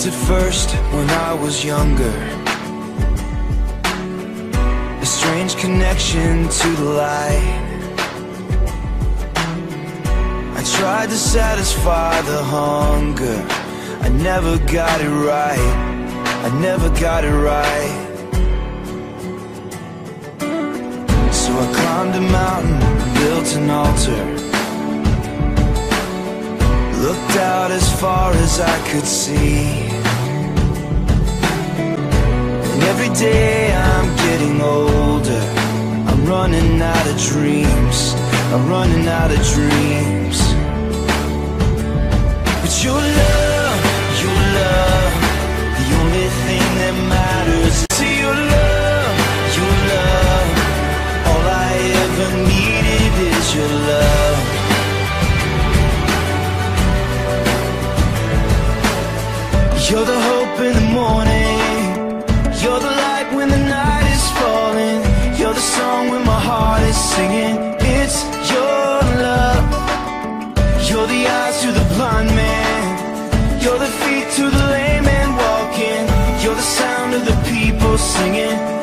at first when I was younger, a strange connection to the light. I tried to satisfy the hunger, I never got it right, I never got it right. So I climbed a mountain, built an altar, looked out as far as I could see. And every day I'm getting older, I'm running out of dreams, I'm running out of dreams. But your love, the only thing that matters. To your love, all I ever needed is your love. You're the hope in the morning, you're the light when the night is falling, you're the song when my heart is singing. It's your love. You're the eyes to the blind man, you're the feet to the lame man walking, you're the sound of the people singing.